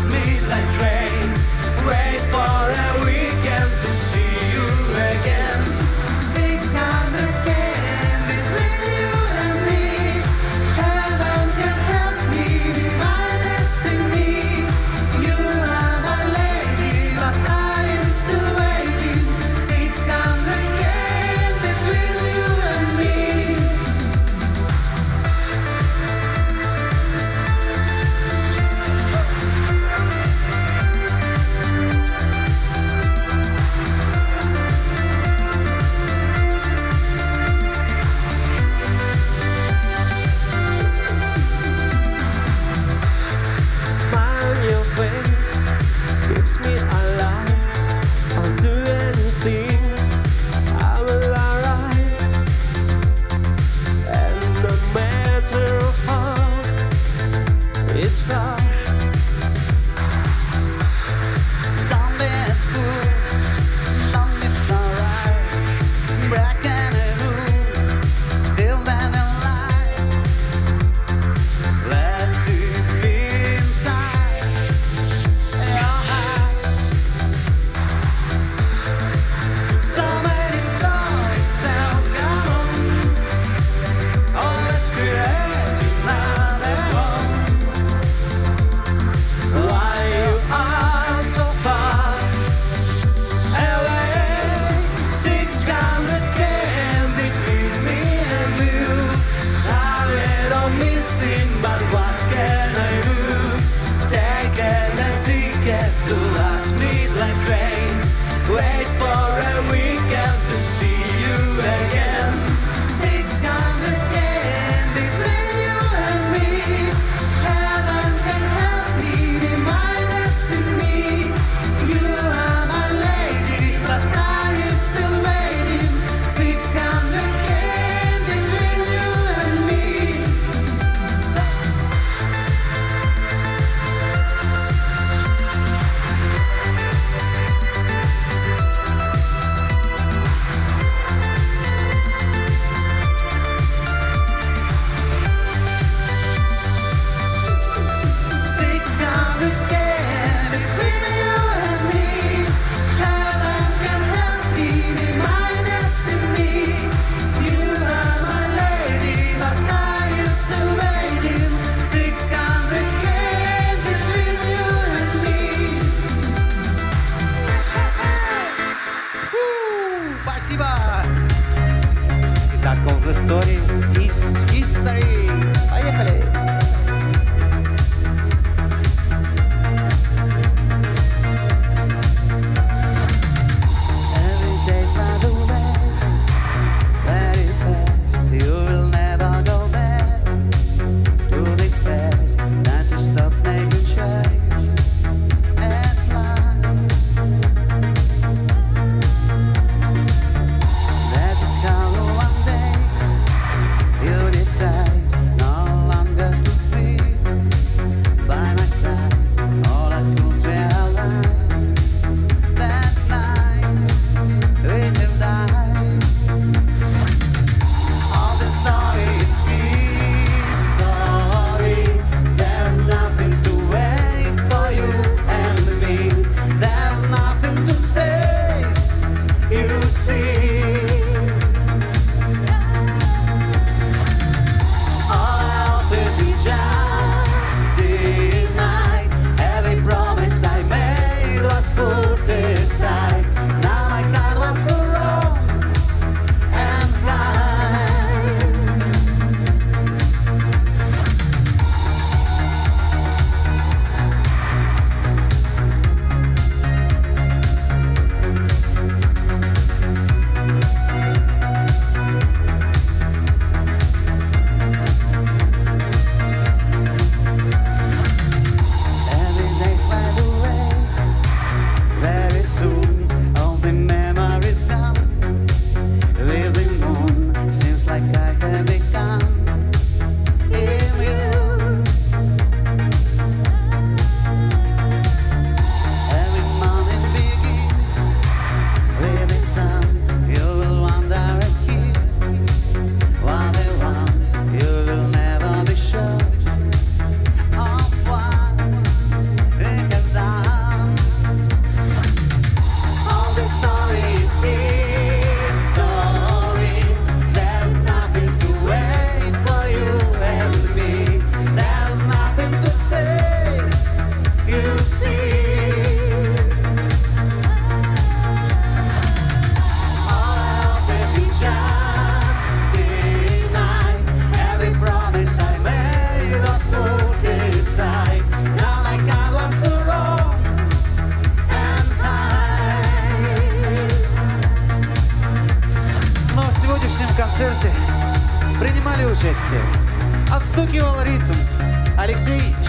midnight train. Wait for a weekend to see you again. 600 feet between you and me. Heaven can help me be my destiny. You are my lady, but I'm still waiting. 600 feet between you and me. Smile on your face keeps me alive. I'll do anything, I will arrive. And no matter how it's far. Don't be a fool, don't be alright. Break any rule, feel that alive. Let's be inside your heart. So many stories tell, come on. Oh, let's create another one.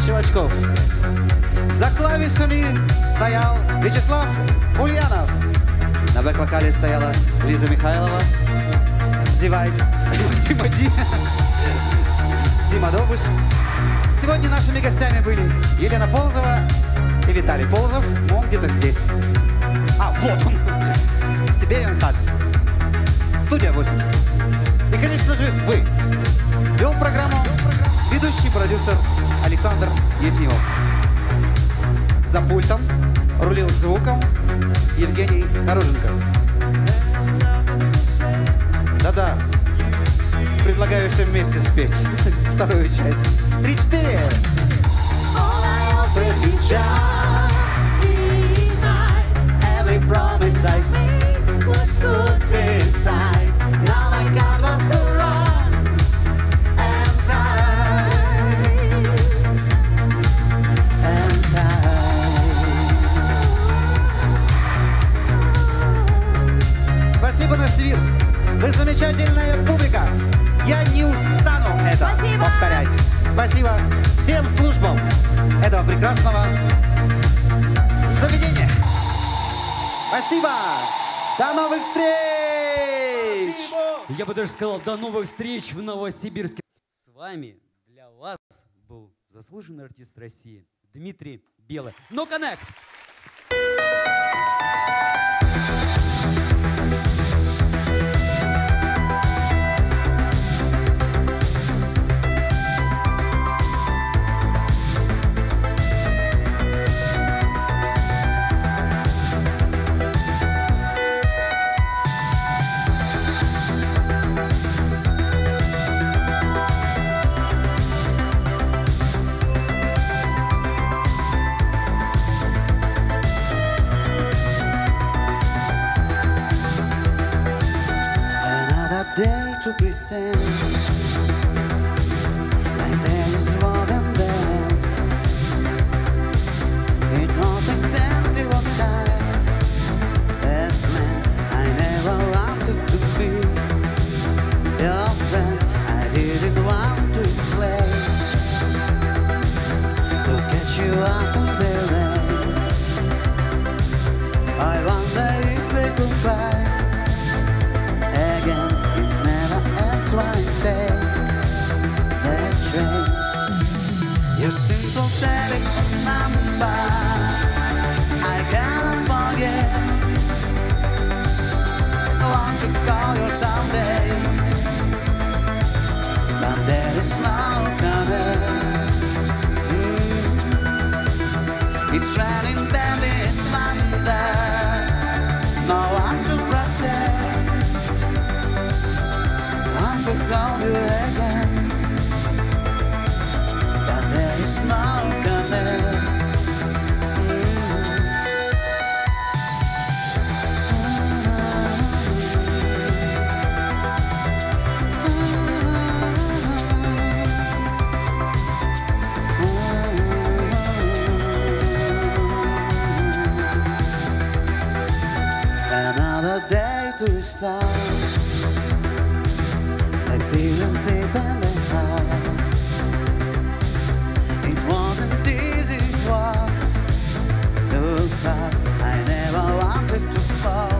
Щелочков. За клавишами стоял Вячеслав Ульянов. На бэк-вокале стояла Лиза Михайлова. Дима Добыш. Сегодня нашими гостями были Елена Полозова и Виталий Полозов. Он где-то здесь. А, вот он. Сибириан Хат. Студия 80. И, конечно же, вы. Вел программу ведущий продюсер Александр Ефимов. За пультом рулил звуком Евгений Хоруженко. Да-да. Предлагаю всем вместе спеть вторую часть. 3-4. Every promise I made was good this side. Now my God wants to run and hide and hide. Спасибо, Новосибирск. Вы замечательная публика. Я не устану это повторять. Спасибо всем службам этого прекрасного заведения. Спасибо! До новых встреч! Я бы даже сказал, до новых встреч в Новосибирске. С вами для вас был заслуженный артист России Дмитрий Белый. No Connect! Day to pretend like there is more than there. Ain't nothing then to upside. That man I never wanted to be your friend. I didn't want to explain to get you out of the rain. I wonder if we could cry again. That's why I take that train. Your simple telephone number I can't forget. I want to call you someday, but there is no connect. It's raining down in thunder. No one to protect. To call you again, but there is no connect. Another day to start. Feelings deep in the heart. It wasn't easy, it was look back. I never wanted to fall.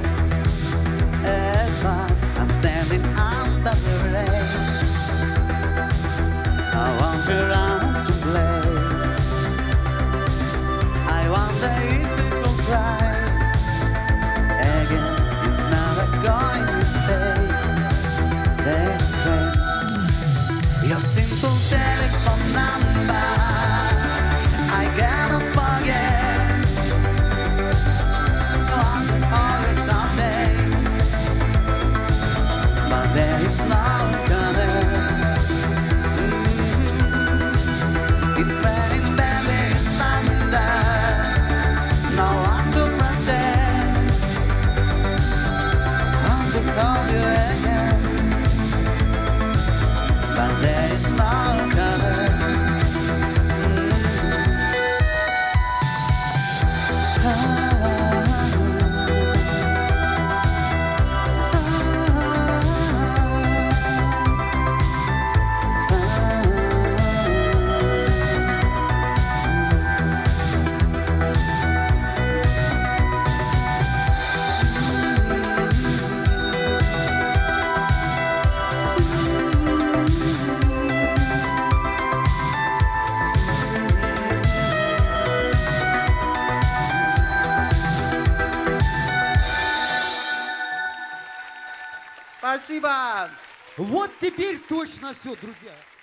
But I'm standing under the rain. I want around to play. I wonder if we could try again. It's never going to stay. Спасибо. Вот теперь точно все, друзья.